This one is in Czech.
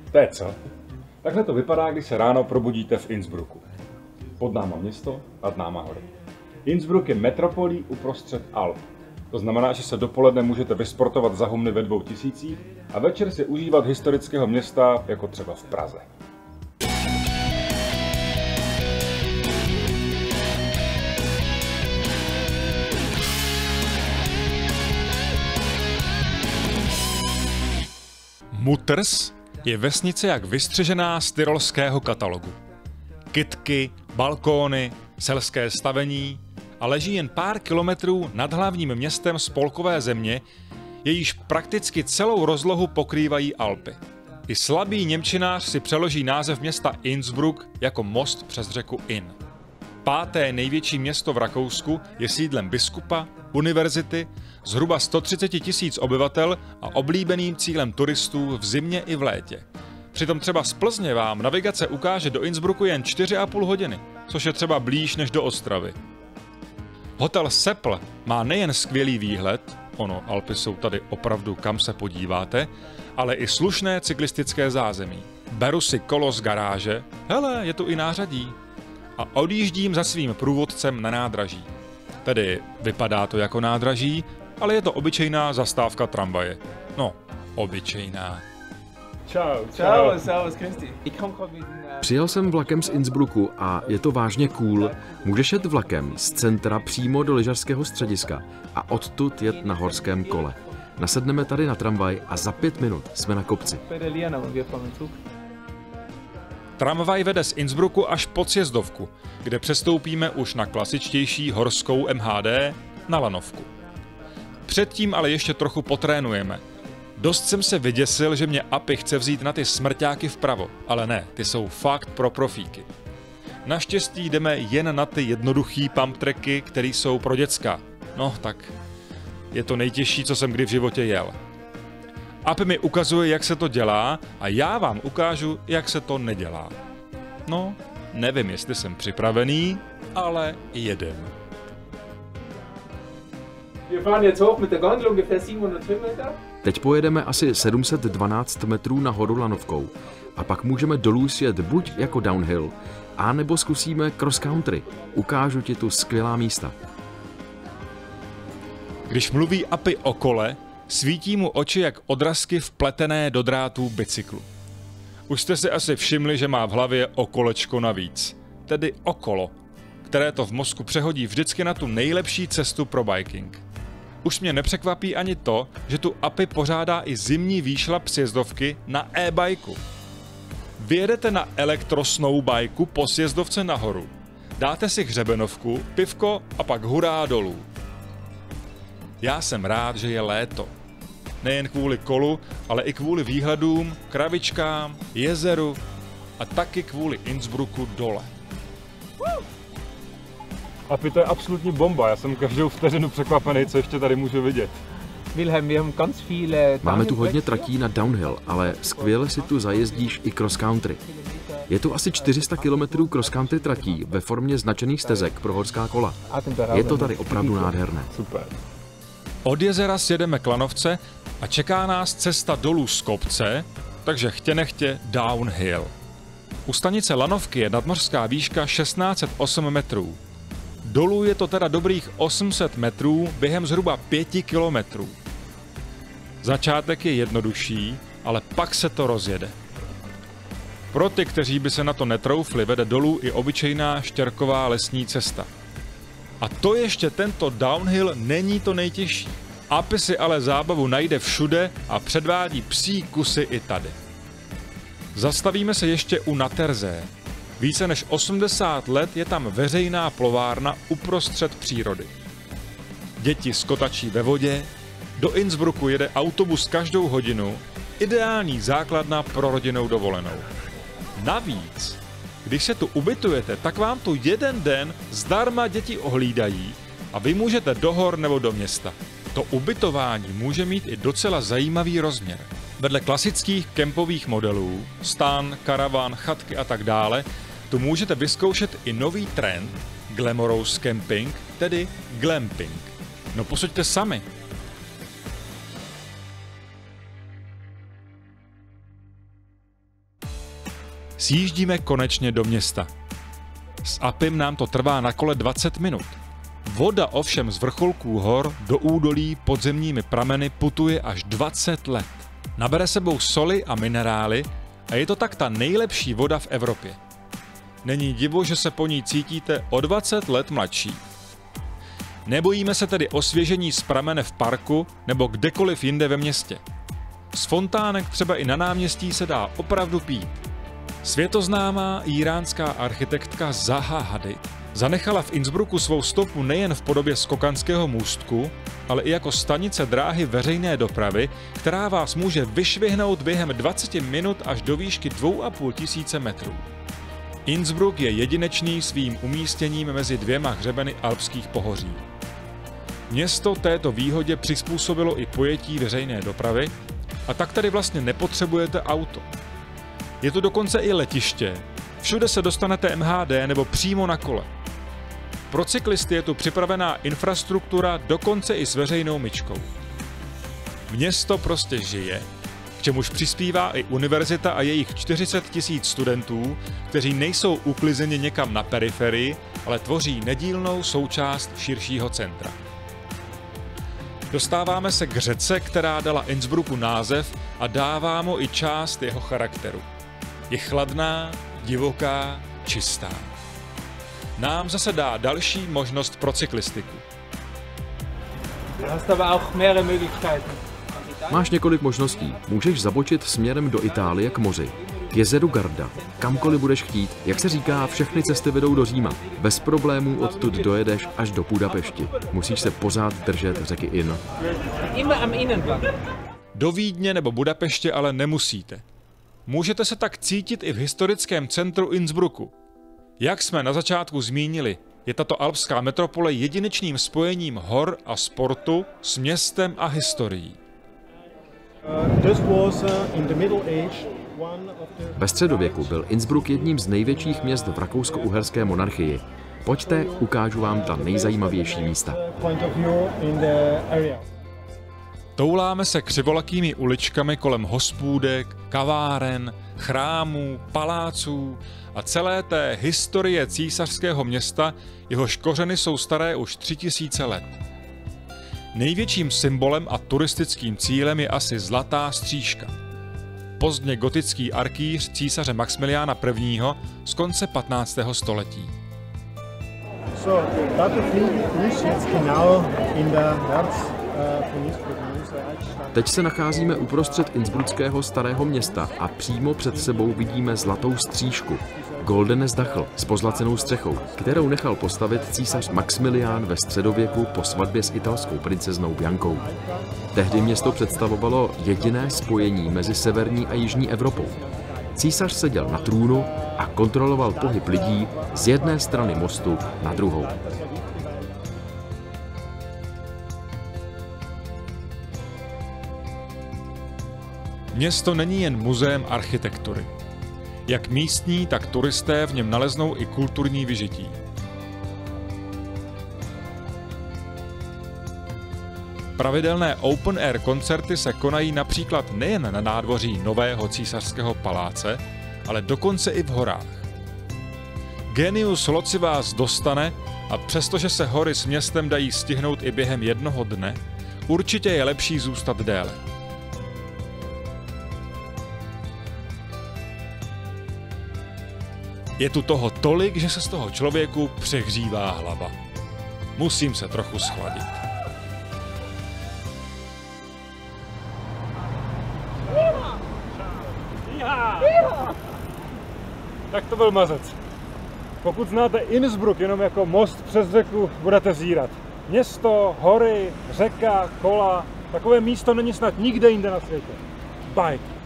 To je co? Takhle to vypadá, když se ráno probudíte v Innsbrucku. Pod náma město, nad náma hory. Innsbruck je metropolí uprostřed Alp. To znamená, že se dopoledne můžete vysportovat za humny ve 2000 a večer si užívat historického města, jako třeba v Praze. Mutters je vesnice jak vystřižená z tyrolského katalogu. Kytky, balkóny, selské stavení a leží jen pár kilometrů nad hlavním městem spolkové země, jejíž prakticky celou rozlohu pokrývají Alpy. I slabý němčinář si přeloží název města Innsbruck jako most přes řeku Inn. Páté největší město v Rakousku je sídlem biskupa, univerzity, zhruba 130 000 obyvatel a oblíbeným cílem turistů v zimě i v létě. Přitom třeba z Plzně vám navigace ukáže do Innsbrucku jen 4,5 hodiny, což je třeba blíž než do Ostravy. Hotel Seppl má nejen skvělý výhled, ono Alpy jsou tady opravdu kam se podíváte, ale i slušné cyklistické zázemí. Beru si kolo z garáže, hele, je tu i nářadí, a odjíždím za svým průvodcem na nádraží. Tedy vypadá to jako nádraží, ale je to obyčejná zastávka tramvaje. No, obyčejná. Čau, čau. Servus, Christi. Přijel jsem vlakem z Innsbrucku a je to vážně cool. Můžeš jet vlakem z centra přímo do lyžařského střediska a odtud jet na horském kole. Nasedneme tady na tramvaj a za 5 minut jsme na kopci. Tramvaj vede z Innsbrucku až pod sjezdovku, kde přestoupíme už na klasičtější horskou MHD na lanovku. Předtím ale ještě trochu potrénujeme. Dost jsem se vyděsil, že mě API chce vzít na ty smrťáky vpravo, ale ne, ty jsou fakt pro profíky. Naštěstí jdeme jen na ty jednoduchý pump tracky, které jsou pro děcka. No tak, je to nejtěžší, co jsem kdy v životě jel. API mi ukazuje, jak se to dělá a já vám ukážu, jak se to nedělá. No, nevím, jestli jsem připravený, ale jedem. Teď pojedeme asi 712 metrů nahoru lanovkou a pak můžeme dolů sjet buď jako downhill, a nebo zkusíme cross country. Ukážu ti tu skvělá místa. Když mluví API o kole, svítí mu oči jak odrazky vpletené do drátů bicyklu. Už jste si asi všimli, že má v hlavě o kolečko navíc, tedy okolo, které to v mozku přehodí vždycky na tu nejlepší cestu pro biking. Už mě nepřekvapí ani to, že tu API pořádá i zimní výšlap sjezdovky na e-bajku. Vyjedete na elektrosnowbajku po sjezdovce nahoru, dáte si hřebenovku, pivko a pak hurá dolů. Já jsem rád, že je léto. Nejen kvůli kolu, ale i kvůli výhledům, krabičkám, jezeru a taky kvůli Innsbrucku dole. API, to je absolutní bomba, já jsem každou vteřinu překvapený, co ještě tady můžu vidět. Máme tu hodně tratí na downhill, ale skvěle si tu zajezdíš i cross country. Je tu asi 400 km cross country tratí ve formě značených stezek pro horská kola. Je to tady opravdu nádherné. Super. Od jezera sjedeme k lanovce a čeká nás cesta dolů z kopce, takže chtě nechtě downhill. U stanice lanovky je nadmořská výška 1608 metrů. Dolů je to teda dobrých 800 metrů během zhruba 5 kilometrů. Začátek je jednodušší, ale pak se to rozjede. Pro ty, kteří by se na to netroufli, vede dolů i obyčejná štěrková lesní cesta. A to ještě tento downhill není to nejtěžší. API si ale zábavu najde všude a předvádí psí kusy i tady. Zastavíme se ještě u Natersee. Více než 80 let je tam veřejná plovárna uprostřed přírody. Děti skotačí ve vodě, do Innsbrucku jede autobus každou hodinu, ideální základna pro rodinnou dovolenou. Navíc, když se tu ubytujete, tak vám tu jeden den zdarma děti ohlídají a vy můžete do hor nebo do města. To ubytování může mít i docela zajímavý rozměr. Vedle klasických kempových modelů, stan, karavan, chatky a tak dále, tu můžete vyzkoušet i nový trend, glamorous camping, tedy glamping. No posuďte sami. Sjíždíme konečně do města. S Apim nám to trvá na kole 20 minut. Voda ovšem z vrcholků hor do údolí podzemními prameny putuje až 20 let. Nabere sebou soli a minerály a je to tak ta nejlepší voda v Evropě. Není divu, že se po ní cítíte o 20 let mladší. Nebojíme se tedy osvěžení z pramene v parku nebo kdekoliv jinde ve městě. Z fontánek třeba i na náměstí se dá opravdu pít. Světoznámá íránská architektka Zaha Hadid zanechala v Innsbrucku svou stopu nejen v podobě skokanského můstku, ale i jako stanice dráhy veřejné dopravy, která vás může vyšvihnout během 20 minut až do výšky 2500 metrů. Innsbruck je jedinečný svým umístěním mezi dvěma hřebeny alpských pohoří. Město této výhodě přizpůsobilo i pojetí veřejné dopravy a tak tady vlastně nepotřebujete auto. Je to dokonce i letiště, všude se dostanete MHD nebo přímo na kole. Pro cyklisty je tu připravená infrastruktura dokonce i s veřejnou myčkou. Město prostě žije, k čemuž přispívá i univerzita a jejich 40 000 studentů, kteří nejsou uklizeni někam na periferii, ale tvoří nedílnou součást širšího centra. Dostáváme se k řece, která dala Innsbrucku název a dává mu i část jeho charakteru. Je chladná, divoká, čistá. Nám zase dá další možnost pro cyklistiku. Máš několik možností. Můžeš zabočit směrem do Itálie k moři, k jezeru Garda, kamkoliv budeš chtít. Jak se říká, všechny cesty vedou do Říma. Bez problémů odtud dojedeš až do Budapešti. Musíš se pořád držet řeky Inn. Do Vídně nebo Budapeště ale nemusíte. Můžete se tak cítit i v historickém centru Innsbrucku. Jak jsme na začátku zmínili, je tato alpská metropole jedinečným spojením hor a sportu s městem a historií. Ve středověku byl Innsbruck jedním z největších měst v rakousko-uherské monarchii. Pojďte, ukážu vám ta nejzajímavější místa. Touláme se křivolakými uličkami kolem hospůdek, kaváren, chrámů, paláců a celé té historie císařského města, jehož kořeny jsou staré už 3000 let. Největším symbolem a turistickým cílem je asi Zlatá střížka. Pozdně gotický arkýř císaře Maxmiliána I. z konce 15. století. Teď se nacházíme uprostřed innsbruckého starého města a přímo před sebou vidíme Zlatou střížku, Goldenes Dachl s pozlacenou střechou, kterou nechal postavit císař Maxmilián ve středověku po svatbě s italskou princeznou Biankou. Tehdy město představovalo jediné spojení mezi severní a jižní Evropou. Císař seděl na trůnu a kontroloval pohyb lidí z jedné strany mostu na druhou. Město není jen muzeem architektury. Jak místní, tak turisté v něm naleznou i kulturní vyžití. Pravidelné open-air koncerty se konají například nejen na nádvoří nového císařského paláce, ale dokonce i v horách. Genius loci vás dostane a přestože se hory s městem dají stihnout i během jednoho dne, určitě je lepší zůstat déle. Je tu toho tolik, že se z toho člověku přehřívá hlava. Musím se trochu schladit. Tak to byl mazec. Pokud znáte Innsbruck jenom jako most přes řeku, budete zírat. Město, hory, řeka, kola, takové místo není snad nikde jinde na světě. Bike.